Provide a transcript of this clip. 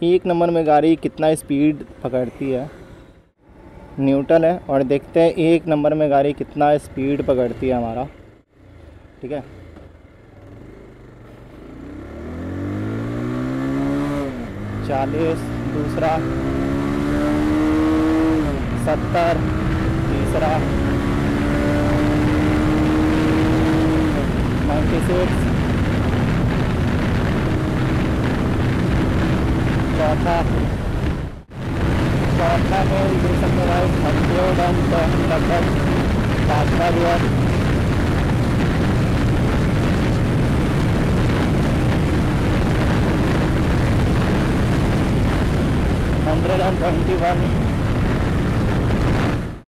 एक नंबर में गाड़ी कितना स्पीड पकड़ती है, न्यूट्रल है। और देखते हैं एक नंबर में गाड़ी कितना स्पीड पकड़ती है हमारा। ठीक है, 40 दूसरा, 70 तीसरा, 96 चौथा में रिलेशन में भाई 100 लगभग पाँचवा गियर, 121